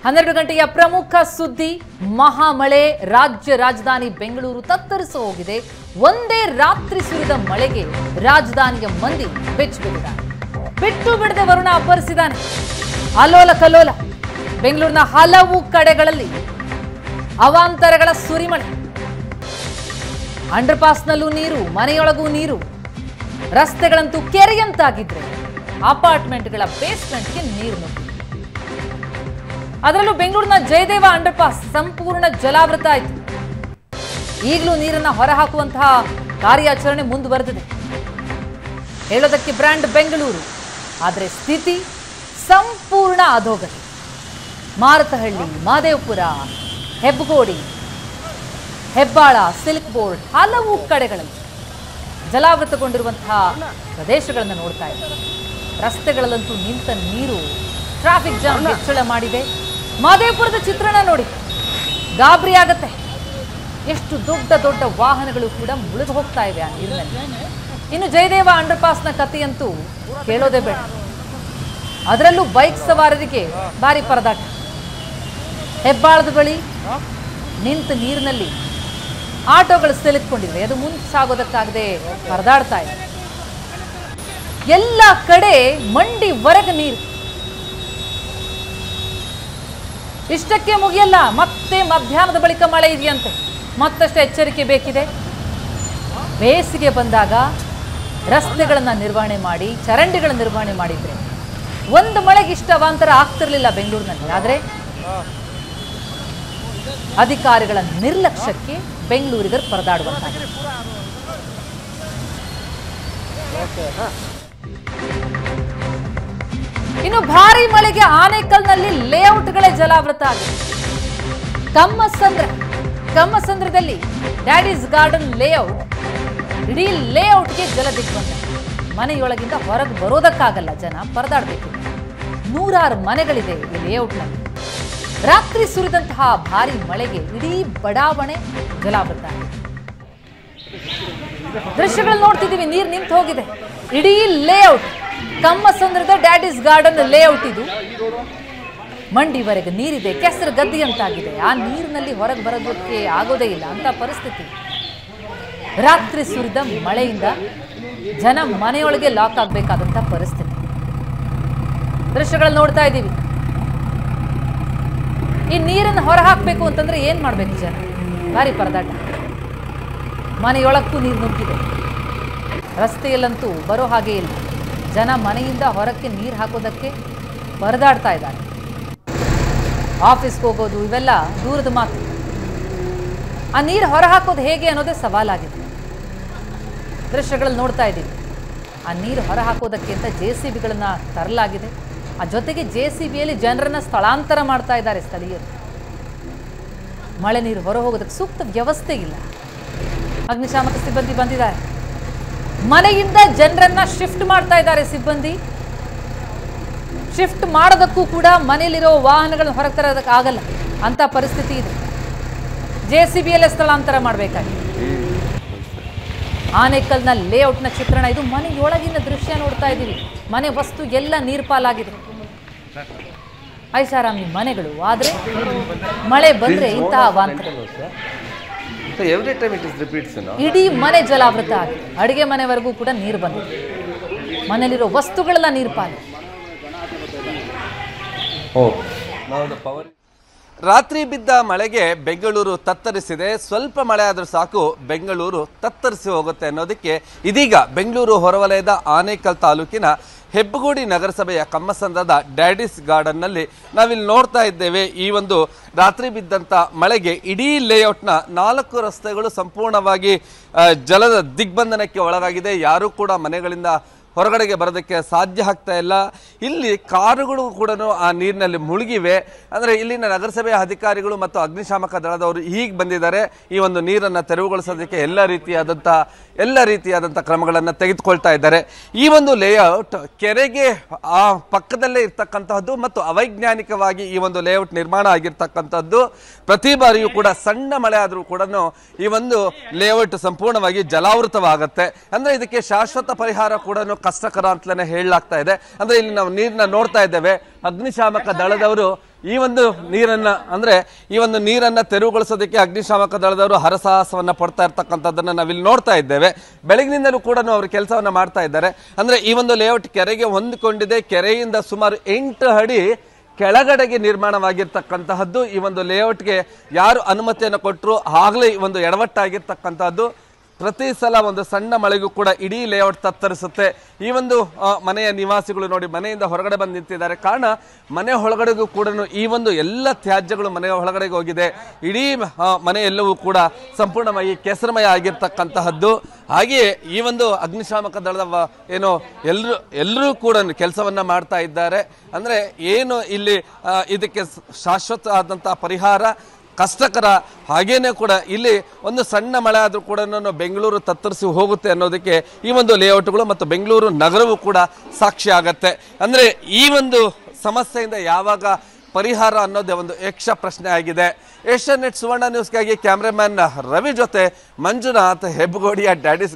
12 ಗಂಟೆಯ ಪ್ರಮುಖ ಸುದ್ದಿ ಮಹಾಮಳೆ ರಾಜ್ಯ ರಾಜಧಾನಿ ಬೆಂಗಳೂರು ತತ್ತರಿಸಿ ಹೋಗಿದೆ. ಒಂದೇ ರಾತ್ರಿ ಸುರಿದ ಮಳೆಗೆ ರಾಜಧಾನಿಯ ಮಂದಿ ಬೆಚ್ಚಬಿದ್ದಿದ್ದಾರೆ. ಬಿಟ್ಟು ಬಿಡದೆ ವರುಣ ಅಬ್ಬರಿಸಿದ್ದಾನೆ. ಅಲೋಲ ಕಲೋಲ. ಬೆಂಗಳೂರಿನ ಹಲವು ಕಡೆಗಳಲ್ಲಿ ಅವಾಂತರಗಳ ಸುರಿಮಳೆ. ಅಂಡರ್ಪಾಸ್ನಲ್ಲೂ ನೀರು, ಮನೆಯೊಳಗೂ ನೀರು. ರಸ್ತೆಗಳಂತೂ ಕೆರೆಯಂತಾಗಿದ್ರೆ ಅಪಾರ್ಟ್ಮೆಂಟ್ಗಳ ಬೇಸ್ಮೆಂಟ್ಗೆ ನೀರು ನುಗ್ಗಿದೆ. ಅದರಲ್ಲೂ ಬೆಂಗಳೂರಿನ ಜಯದೇವ ಅಂಡರ್ಪಾಸ್ ಸಂಪೂರ್ಣ ಜಲಾವೃತ ಆಯಿತು. ಈಗಲೂ ನೀರನ್ನು ಹೊರಹಾಕುವಂತಹ ಕಾರ್ಯಾಚರಣೆ ಮುಂದುವರೆದಿದೆ. ಹೇಳೋದಕ್ಕೆ ಬ್ರ್ಯಾಂಡ್ ಬೆಂಗಳೂರು, ಆದರೆ ಸ್ಥಿತಿ ಸಂಪೂರ್ಣ ಅಧೋಗತಿ. ಮಾರತಹಳ್ಳಿ, ಮಾದೇವಪುರ, ಹೆಬ್ಬಗೋಡಿ, ಹೆಬ್ಬಾಳ, ಸಿಲ್ಕ್ ಬೋರ್ಡ್ ಹಲವು ಕಡೆಗಳಲ್ಲಿ ಜಲಾವೃತಗೊಂಡಿರುವಂತಹ ಪ್ರದೇಶಗಳನ್ನು ನೋಡ್ತಾ ಇದ್ದಾರೆ. ರಸ್ತೆಗಳಲ್ಲಂತೂ ನಿಂತ ನೀರು ಟ್ರಾಫಿಕ್ ಜಾಮ್ ಹೆಚ್ಚಳ ಮಾಡಿದೆ. ಮಾದೇವಪುರದ ಚಿತ್ರಣ ನೋಡಿ, ಗಾಬರಿ ಆಗತ್ತೆ. ಎಷ್ಟು ದೊಡ್ಡ ದೊಡ್ಡ ವಾಹನಗಳು ಕೂಡ ಮುಳುಗು ಹೋಗ್ತಾ ಇವೆ ಆ ನೀರಿನಲ್ಲಿ. ಇನ್ನು ಜಯದೇವ ಅಂಡರ್ಪಾಸ್ನ ಕಥೆಯಂತೂ ಕೇಳೋದೇ ಬೇಡ. ಅದರಲ್ಲೂ ಬೈಕ್ ಸವಾರರಿಗೆ ಭಾರಿ ಪರದಾಟ. ಹೆಬ್ಬಾಳದ ಬಳಿ ನಿಂತ ನೀರಿನಲ್ಲಿ ಆಟೋಗಳು ಸಿಲುಕೊಂಡಿವೆ. ಅದು ಮುಂದೆ ಸಾಗೋದಕ್ಕಾಗದೆ ಪರದಾಡ್ತಾ ಇದೆ. ಎಲ್ಲ ಕಡೆ ಮಂಡಿವರೆಗೆ ನೀರು. ಇಷ್ಟಕ್ಕೆ ಮುಗಿಯಲ್ಲ, ಮತ್ತೆ ಮಧ್ಯಾಹ್ನದ ಬಳಿಕ ಮಳೆ ಇದೆಯಂತೆ. ಮತ್ತಷ್ಟು ಎಚ್ಚರಿಕೆ ಬೇಕಿದೆ. ಬೇಸಿಗೆ ಬಂದಾಗ ರಸ್ತೆಗಳನ್ನು ನಿರ್ವಹಣೆ ಮಾಡಿ, ಚರಂಡಿಗಳ ನಿರ್ವಹಣೆ ಮಾಡಿದ್ರೆ ಒಂದು ಮಳೆಗೆ ಇಷ್ಟ ಅವಾಂತರ ಆಗ್ತಿರ್ಲಿಲ್ಲ ಬೆಂಗಳೂರಿನಲ್ಲಿ. ಆದರೆ ಅಧಿಕಾರಿಗಳ ನಿರ್ಲಕ್ಷ್ಯಕ್ಕೆ ಬೆಂಗಳೂರಿಗರು ಪರದಾಡುವಂತಾಗಿದೆ. ಇನ್ನು ಭಾರಿ ಮಳೆಗೆ ಆನೇಕಲ್ನಲ್ಲಿ ಲೇಔಟ್ಗಳೇ ಜಲಾವೃತ ಆಗಿದೆ. ಕಮ್ಮಸಂದ್ರದಲ್ಲಿ ಡ್ಯಾಡೀಸ್ ಗಾರ್ಡನ್ ಲೇಔಟ್, ಇಡೀ ಲೇಔಟ್ಗೆ ಜಲ ದಿಗ್ಬಂಧ. ಮನೆಯೊಳಗಿಂದ ಹೊರಗೆ ಬರೋದಕ್ಕಾಗಲ್ಲ, ಜನ ಪರದಾಡಬೇಕು. ನೂರಾರು ಮನೆಗಳಿದೆ ಈ ಲೇಔಟ್ನಲ್ಲಿ. ರಾತ್ರಿ ಸುರಿದಂತಹ ಭಾರಿ ಮಳೆಗೆ ಇಡೀ ಬಡಾವಣೆ ಜಲಾವೃತ ಆಗಿದೆ. ದೃಶ್ಯಗಳು ನೋಡ್ತಿದ್ದೀವಿ, ನೀರು ನಿಂತು ಹೋಗಿದೆ. ಇಡೀ ಲೇಔಟ್ ಕಮ್ಮಸಂದ್ರದ ಡ್ಯಾಡೀಸ್ ಗಾರ್ಡನ್ ಲೇಔಟ್ ಇದು. ಮಂಡಿವರೆಗೆ ನೀರಿದೆ, ಕೆಸರು ಗದ್ದಿ ಅಂತಾಗಿದೆ. ಆ ನೀರಿನಲ್ಲಿ ಹೊರಗೆ ಬರೋದಕ್ಕೆ ಆಗೋದೇ ಇಲ್ಲ ಅಂತ ಪರಿಸ್ಥಿತಿ. ರಾತ್ರಿ ಸುರಿದ ಮಳೆಯಿಂದ ಜನ ಮನೆಯೊಳಗೆ ಲಾಕ್ ಆಗಬೇಕಾದಂಥ ಪರಿಸ್ಥಿತಿ. ದೃಶ್ಯಗಳು ನೋಡ್ತಾ ಇದ್ದೀವಿ. ಈ ನೀರನ್ನು ಹೊರ ಹಾಕಬೇಕು ಅಂತಂದ್ರೆ ಏನ್ ಮಾಡ್ಬೇಕು ಜನ? ಭಾರಿ ಪರದಾಟ. ಮನೆಯೊಳಕ್ಕೂ ನೀರು ನುಗ್ಗಿದೆ. ರಸ್ತೆಯಲ್ಲಂತೂ ಬರೋ ಹಾಗೆ ಇಲ್ಲ. ಜನ ಮನೆಯಿಂದ ಹೊರಕ್ಕೆ ನೀರು ಹಾಕೋದಕ್ಕೆ ಪರದಾಡ್ತಾ ಇದ್ದಾರೆ. ಆಫೀಸ್ಗೆ ಹೋಗೋದು ಇವೆಲ್ಲ ದೂರದ ಮಾತು. ಆ ನೀರು ಹೊರ ಹಾಕೋದು ಹೇಗೆ ಅನ್ನೋದೇ ಸವಾಲಾಗಿದೆ. ದೃಶ್ಯಗಳಲ್ಲಿ ನೋಡ್ತಾ ಇದ್ದೀವಿ. ಆ ನೀರು ಹೊರ ಹಾಕೋದಕ್ಕೆ ಅಂತ JCBಗಳನ್ನ ತರಲಾಗಿದೆ. ಆ ಜೊತೆಗೆ JCBಯಲ್ಲಿ ಜನರನ್ನ ಸ್ಥಳಾಂತರ ಮಾಡ್ತಾ ಇದ್ದಾರೆ ಸ್ಥಳೀಯರು. ಮಳೆ ನೀರು ಹೊರ ಹೋಗೋದಕ್ಕೆ ಸೂಕ್ತ ವ್ಯವಸ್ಥೆ ಇಲ್ಲ. ಅಗ್ನಿಶಾಮಕ ಸಿಬ್ಬಂದಿ ಬಂದಿದ್ದಾರೆ. ಮನೆಯಿಂದ ಜನರನ್ನ ಶಿಫ್ಟ್ ಮಾಡ್ತಾ ಇದ್ದಾರೆ ಸಿಬ್ಬಂದಿ. ಶಿಫ್ಟ್ ಮಾಡೋದಕ್ಕೂ ಕೂಡ ಮನೆಯಲ್ಲಿರೋ ವಾಹನಗಳನ್ನ ಹೊರಗೆ ತರೋದಕ್ಕೆ ಆಗಲ್ಲ ಅಂತ ಪರಿಸ್ಥಿತಿ ಇದೆ. JCBಯಲ್ಲೇ ಸ್ಥಳಾಂತರ ಮಾಡಬೇಕಾಗಿದೆ. ಆನೇಕಲ್ನ ಲೇಔಟ್ನ ಚಿತ್ರಣ ಇದು. ಮನೆಯೊಳಗಿನ ದೃಶ್ಯ ನೋಡ್ತಾ ಇದ್ದೀವಿ. ಮನೆ ವಸ್ತು ಎಲ್ಲ ನೀರು ಪಾಲಾಗಿದೆ. ಐಷಾರಾಮಿ ಮನೆಗಳು. ಆದರೆ ಮಳೆ ಬಂದ್ರೆ ಇಂತಹ ಅವಾಂತರ. ಇಡೀ ಮನೆ ಜಲಾವೃತ ಆಗಿದೆ. ಅಡುಗೆ ಮನೆವರೆಗೂ ಕೂಡ ನೀರು ಬಂದಿದೆ. ಮನೆಯಲ್ಲಿರೋ ವಸ್ತುಗಳೆಲ್ಲ ನೀರು ಪಾಲು. ರಾತ್ರಿ ಬಿದ್ದ ಮಳೆಗೆ ಬೆಂಗಳೂರು ತತ್ತರಿಸಿದೆ. ಸ್ವಲ್ಪ ಮಳೆ ಆದರೂ ಸಾಕು ಬೆಂಗಳೂರು ತತ್ತರಿಸಿ ಹೋಗುತ್ತೆ ಅನ್ನೋದಕ್ಕೆ ಇದೀಗ ಬೆಂಗಳೂರು ಹೊರವಲಯದ ಆನೇಕಲ್ ತಾಲೂಕಿನ ಹೆಬ್ಬಗೋಡಿ ನಗರಸಭೆಯ ಕಮ್ಮಸಂದ್ರದ ಡ್ಯಾಡೀಸ್ ಗಾರ್ಡನ್ನಲ್ಲಿ ನಾವಿಲ್ಲಿ ನೋಡ್ತಾ ಇದ್ದೇವೆ. ಈ ಒಂದು ರಾತ್ರಿ ಬಿದ್ದಂಥ ಮಳೆಗೆ ಇಡೀ ಲೇಔಟ್ನ 4 ರಸ್ತೆಗಳು ಸಂಪೂರ್ಣವಾಗಿ ಜಲದ ದಿಗ್ಬಂಧನಕ್ಕೆ ಒಳಗಾಗಿದೆ. ಯಾರೂ ಕೂಡ ಮನೆಗಳಿಂದ ಹೊರಗಡೆಗೆ ಬರೋದಕ್ಕೆ ಸಾಧ್ಯ ಆಗ್ತಾ ಇಲ್ಲ. ಇಲ್ಲಿ ಕಾರುಗಳು ಕೂಡ ಆ ನೀರಿನಲ್ಲಿ ಮುಳುಗಿವೆ. ಅಂದರೆ ಇಲ್ಲಿನ ನಗರಸಭೆಯ ಅಧಿಕಾರಿಗಳು ಮತ್ತು ಅಗ್ನಿಶಾಮಕ ದಳದವರು ಹೀಗೆ ಬಂದಿದ್ದಾರೆ. ಈ ಒಂದು ನೀರನ್ನು ತೆರವುಗೊಳಿಸೋದಕ್ಕೆ ಎಲ್ಲ ರೀತಿಯಾದಂಥ ಕ್ರಮಗಳನ್ನು ತೆಗೆದುಕೊಳ್ತಾ ಇದ್ದಾರೆ. ಈ ಒಂದು ಲೇಔಟ್ ಕೆರೆಗೆ ಆ ಪಕ್ಕದಲ್ಲೇ ಇರ್ತಕ್ಕಂತಹದ್ದು ಮತ್ತು ಅವೈಜ್ಞಾನಿಕವಾಗಿ ಈ ಒಂದು ಲೇಔಟ್ ನಿರ್ಮಾಣ ಆಗಿರ್ತಕ್ಕಂಥದ್ದು. ಪ್ರತಿ ಬಾರಿಯೂ ಕೂಡ ಸಣ್ಣ ಮಳೆ ಆದರೂ ಕೂಡ ಈ ಒಂದು ಲೇಔಟ್ ಸಂಪೂರ್ಣವಾಗಿ ಜಲಾವೃತವಾಗುತ್ತೆ. ಅಂದರೆ ಇದಕ್ಕೆ ಶಾಶ್ವತ ಪರಿಹಾರ ಕೂಡ ಕಷ್ಟಕರ ಅಂತಲೇ ಹೇಳಲಾಗ್ತಾ ಇದೆ. ಅಂದ್ರೆ ಇಲ್ಲಿ ನಾವು ನೀರನ್ನ ನೋಡ್ತಾ ಇದ್ದೇವೆ. ಅಗ್ನಿಶಾಮಕ ದಳದವರು ಈ ಒಂದು ನೀರನ್ನ ತೆರವುಗೊಳಿಸೋದಕ್ಕೆ ಅಗ್ನಿಶಾಮಕ ದಳದವರು ಹರಸಾಹಸವನ್ನ ಪಡ್ತಾ ಇರ್ತಕ್ಕಂಥದ್ದನ್ನ ನಾವಿಲ್ಲಿ ನೋಡ್ತಾ ಇದ್ದೇವೆ. ಬೆಳಗಿನಿಂದಲೂ ಕೂಡ ಅವರು ಕೆಲಸವನ್ನ ಮಾಡ್ತಾ ಇದ್ದಾರೆ. ಅಂದ್ರೆ ಈ ಒಂದು ಲೇಔಟ್ ಕೆರೆಗೆ ಹೊಂದಿಕೊಂಡಿದೆ. ಕೆರೆಯಿಂದ ಸುಮಾರು 8 ಅಡಿ ಕೆಳಗಡೆಗೆ ನಿರ್ಮಾಣವಾಗಿರ್ತಕ್ಕಂತಹದ್ದು. ಈ ಒಂದು ಲೇಔಟ್ಗೆ ಯಾರು ಅನುಮತಿಯನ್ನು ಕೊಟ್ಟರು ಆಗಲೇ ಈ ಒಂದು ಎಡವಟ್ಟಾಗಿರ್ತಕ್ಕಂಥದ್ದು. ಪ್ರತಿ ಸಲ ಒಂದು ಸಣ್ಣ ಮಳೆಗೂ ಕೂಡ ಇಡೀ ಲೇಔಟ್ ತತ್ತರಿಸುತ್ತೆ. ಈ ಒಂದು ಮನೆಯ ನಿವಾಸಿಗಳು ನೋಡಿ ಮನೆಯಿಂದ ಹೊರಗಡೆ ಬಂದು ನಿಂತಿದ್ದಾರೆ. ಕಾರಣ ಮನೆ ಒಳಗಡೆಗೂ ಕೂಡ ಈ ಒಂದು ಎಲ್ಲ ತ್ಯಾಜ್ಯಗಳು ಮನೆಯ ಒಳಗಡೆಗೆ ಹೋಗಿದೆ. ಇಡೀ ಮನೆ ಎಲ್ಲವೂ ಕೂಡ ಸಂಪೂರ್ಣವಾಗಿ ಕೆಸರಮಯ ಆಗಿರ್ತಕ್ಕಂತಹದ್ದು. ಹಾಗೆಯೇ ಈ ಒಂದು ಅಗ್ನಿಶಾಮಕ ದಳದ ಎಲ್ಲರೂ ಕೂಡ ಕೆಲಸವನ್ನ ಮಾಡ್ತಾ ಇದ್ದಾರೆ. ಅಂದ್ರೆ ಏನು ಇಲ್ಲಿ ಇದಕ್ಕೆ ಶಾಶ್ವತ ಆದಂತಹ ಪರಿಹಾರ ಕಷ್ಟಕರ. ಹಾಗೇನೆ ಕೂಡ ಇಲ್ಲಿ ಒಂದು ಸಣ್ಣ ಮಳೆ ಆದರೂ ಕೂಡ ಬೆಂಗಳೂರು ತತ್ತರಿಸಿ ಹೋಗುತ್ತೆ ಅನ್ನೋದಕ್ಕೆ ಈ ಒಂದು ಲೇಔಟ್ಗಳು ಮತ್ತು ಬೆಂಗಳೂರು ನಗರವೂ ಕೂಡ ಸಾಕ್ಷಿ ಆಗತ್ತೆ. ಅಂದ್ರೆ ಈ ಒಂದು ಸಮಸ್ಯೆಯಿಂದ ಯಾವಾಗ ಪರಿಹಾರ ಅನ್ನೋದೇ ಒಂದು ಯಕ್ಷ ಪ್ರಶ್ನೆ ಆಗಿದೆ. ಏಷ್ಯಾನೆಟ್ ಸುವರ್ಣ ನ್ಯೂಸ್ಗಾಗಿ ಕ್ಯಾಮ್ರಾಮನ್ ರವಿ ಜೊತೆ ಮಂಜುನಾಥ್, ಹೆಬ್ಬಗೋಡಿಯ ಡ್ಯಾಡಿಸ್.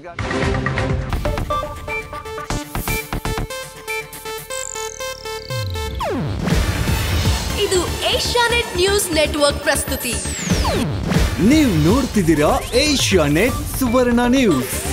ಇದು ಏಷ್ಯಾನೆಟ್ ನ್ಯೂಸ್ ನೆಟ್ವರ್ಕ್ ಪ್ರಸ್ತುತಿ. ನೀವು ನೋಡ್ತಿದ್ದೀರಾ ಏಷ್ಯಾನೆಟ್ ಸುವರ್ಣ ನ್ಯೂಸ್.